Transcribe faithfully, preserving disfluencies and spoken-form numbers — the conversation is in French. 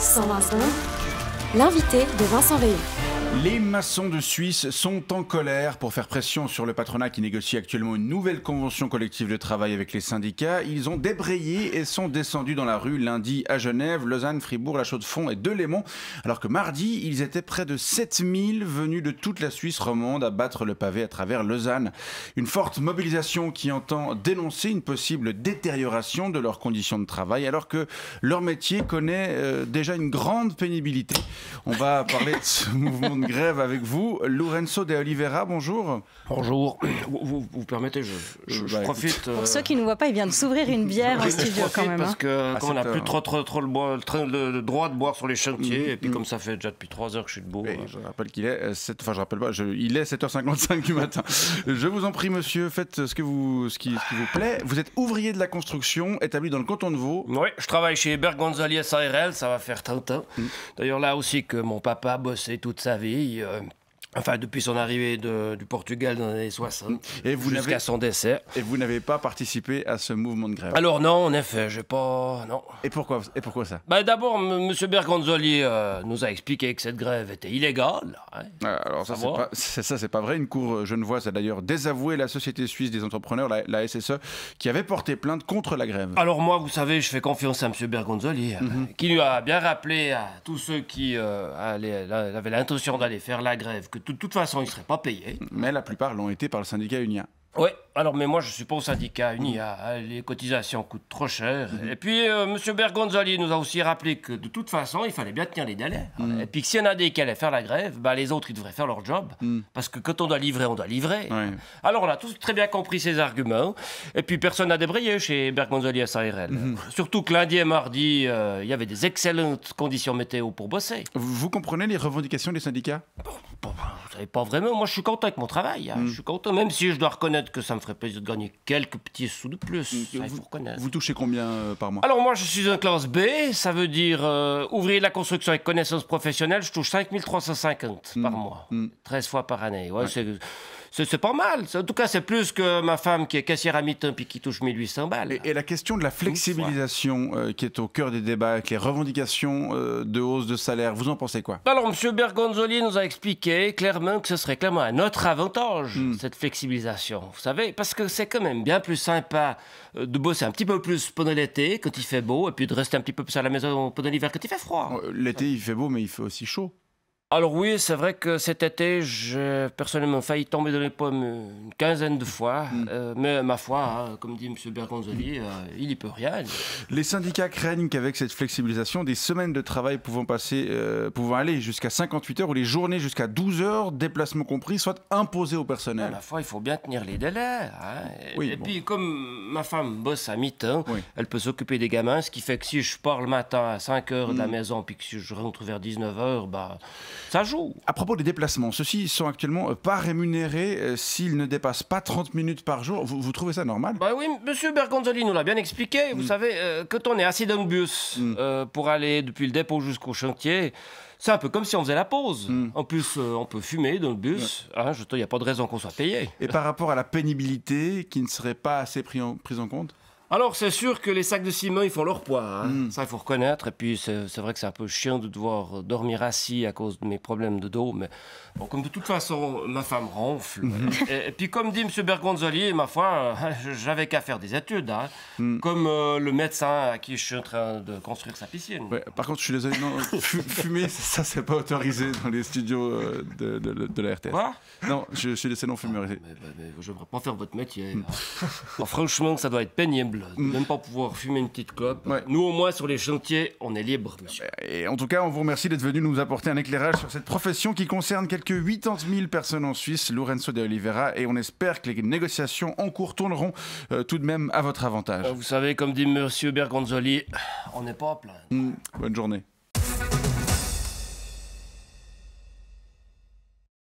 Sans Vincent, l'invité de Vincent Veillon. Les maçons de Suisse sont en colère pour faire pression sur le patronat qui négocie actuellement une nouvelle convention collective de travail avec les syndicats. Ils ont débrayé et sont descendus dans la rue lundi à Genève, Lausanne, Fribourg, La Chaux-de-Fonds et Delémont. Alors que mardi, ils étaient près de sept mille venus de toute la Suisse romande à battre le pavé à travers Lausanne. Une forte mobilisation qui entend dénoncer une possible détérioration de leurs conditions de travail alors que leur métier connaît euh, déjà une grande pénibilité. On va parler de ce mouvement de grève avec vous. Lourenço de Oliveira, bonjour. Bonjour. Vous, vous, vous permettez, je, je, je bah, profite... Pour euh... ceux qui ne voient pas, il vient de s'ouvrir une bière en studio quand même. Parce hein. que à quand on n'a heure. plus trop, trop, trop le, bois, le, le droit de boire sur les chantiers, mmh, et puis mmh. comme ça fait déjà depuis trois heures que je suis debout... Et euh... je rappelle qu'il est... Euh, sept, enfin, je rappelle pas, je, il est sept heures cinquante-cinq du matin. Je vous en prie, monsieur, faites ce, que vous, ce, qui, ce qui vous plaît. Vous êtes ouvrier de la construction, établi dans le canton de Vaud. Oui, je travaille chez Berg Gonzali S A R L, ça va faire trente ans. Mmh. D'ailleurs, là aussi que mon papa a bossé toute sa vie... Euh... Enfin, depuis son arrivée de, du Portugal dans les années soixante, et vous jusqu'à son décès. Et vous n'avez pas participé à ce mouvement de grève? Alors non, en effet, j'ai pas... non. Et pourquoi, et pourquoi ça? Bah, d'abord, M. Bergonzoli euh, nous a expliqué que cette grève était illégale. Hein. Alors ça, ça c'est pas, ça, c'est pas vrai. Une cour genevoise a d'ailleurs désavoué la Société suisse des entrepreneurs, la, la S S E, qui avait porté plainte contre la grève. Alors moi, vous savez, je fais confiance à M. Bergonzoli, mm-hmm. euh, qui lui a bien rappelé à tous ceux qui euh, allaient, avaient l'intention d'aller faire la grève que de toute façon, ils ne seraient pas payés. Mais la plupart l'ont été par le syndicat U N I A. Oui, alors mais moi je suis pas au syndicat U N I A, les cotisations coûtent trop cher. Mmh. Et puis euh, M. Bergonzoli nous a aussi rappelé que de toute façon il fallait bien tenir les délais. Mmh. Et puis que s'il y en a des qui allaient faire la grève, bah, les autres ils devraient faire leur job. Mmh. Parce que quand on doit livrer, on doit livrer. Ouais. Alors on a tous très bien compris ces arguments. Et puis personne n'a débrayé chez Bergonzoli S A R L. Mmh. Surtout que lundi et mardi, euh, il y avait des excellentes conditions météo pour bosser. Vous comprenez les revendications des syndicats? Bon, bon, vous savez pas vraiment, moi je suis content avec mon travail. Hein. Mmh. Je suis content, même si je dois reconnaître que ça me ferait plaisir de gagner quelques petits sous de plus. Mmh. Ça, il faut reconnaître. Vous touchez combien euh, par mois? Alors moi, je suis en classe B, ça veut dire euh, ouvrier de la construction avec connaissances professionnelles, je touche cinq mille trois cent cinquante mmh. par mois, mmh. treize fois par année. Ouais, ouais. C'est... C'est pas mal. En tout cas, c'est plus que ma femme qui est caissière à mi-temps puis qui touche mille huit cents balles. Et, et la question de la flexibilisation euh, qui est au cœur des débats, avec les revendications euh, de hausse de salaire, vous en pensez quoi? Alors, M. Bergonzoli nous a expliqué clairement que ce serait clairement à notre avantage, mmh. cette flexibilisation. Vous savez, parce que c'est quand même bien plus sympa euh, de bosser un petit peu plus pendant l'été, quand il fait beau, et puis de rester un petit peu plus à la maison pendant l'hiver, quand il fait froid. L'été, il fait beau, mais il fait aussi chaud. Alors oui, c'est vrai que cet été, j'ai personnellement failli tomber dans les pommes une quinzaine de fois. Mmh. Euh, mais ma foi, hein, comme dit M. Bergonzoli, euh, il n'y peut rien. Les syndicats craignent qu'avec cette flexibilisation, des semaines de travail pouvant, passer, euh, pouvant aller jusqu'à cinquante-huit heures ou les journées jusqu'à douze heures, déplacements compris, soient imposées au personnel. À la fois, il faut bien tenir les délais. Hein. Oui, et bon. puis, comme ma femme bosse à mi-temps, oui. elle peut s'occuper des gamins, ce qui fait que si je pars le matin à cinq heures mmh. de la maison, puis que si je rentre vers dix-neuf heures, bah, ça joue. À propos des déplacements, ceux-ci sont actuellement pas rémunérés euh, s'ils ne dépassent pas trente minutes par jour. Vous, vous trouvez ça normal? Bah oui, M. Bergonzoli nous l'a bien expliqué. Vous mm. savez, euh, quand on est assis dans le bus mm. euh, pour aller depuis le dépôt jusqu'au chantier, c'est un peu comme si on faisait la pause. Mm. En plus, euh, on peut fumer dans le bus. Il ouais. hein, n'y a pas de raison qu'on soit payé. Et par rapport à la pénibilité qui ne serait pas assez pris en, prise en compte? Alors, c'est sûr que les sacs de ciment, ils font leur poids. Hein. Mm. Ça, il faut reconnaître. Et puis, c'est, c'est vrai que c'est un peu chiant de devoir dormir assis à cause de mes problèmes de dos. Mais bon, comme de toute façon, ma femme ronfle. Mm-hmm. et, et puis, comme dit M. Bergonzoli, ma foi, j'avais qu'à faire des études. Hein. Mm. Comme euh, le médecin à qui je suis en train de construire sa piscine. Ouais, par contre, je suis désolé, non, fumer, ça, c'est pas autorisé dans les studios de, de, de, de la R T S. Quoi? Non, je, je suis laissé non-fumeur. Ah, mais, mais, mais, je ne devrais pas faire votre métier. Mm. Alors, franchement, ça doit être pénible. Mm. Même pas pouvoir fumer une petite clope. Ouais. Nous, au moins, sur les chantiers, on est libre, monsieur. Et en tout cas, on vous remercie d'être venu nous apporter un éclairage sur cette profession qui concerne quelques quatre-vingt mille personnes en Suisse, Lourenço de Oliveira, et on espère que les négociations en cours tourneront euh, tout de même à votre avantage. Vous savez, comme dit M. Bergonzoli, on n'est pas à plaindre. Mmh. Bonne journée.